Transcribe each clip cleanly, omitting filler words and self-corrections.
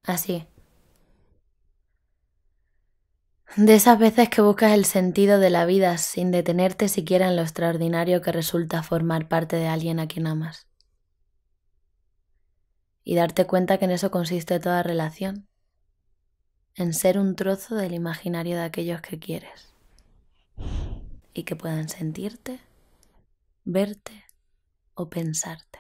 Así. De esas veces que buscas el sentido de la vida sin detenerte siquiera en lo extraordinario que resulta formar parte de alguien a quien amas. Y darte cuenta que en eso consiste toda relación, en ser un trozo del imaginario de aquellos que quieres y que puedan sentirte, verte o pensarte.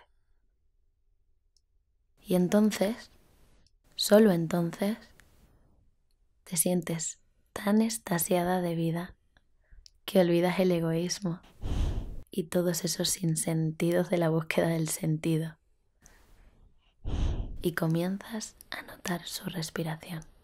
Y entonces, solo entonces, te sientes tan extasiada de vida que olvidas el egoísmo y todos esos sinsentidos de la búsqueda del sentido y comienzas a notar su respiración.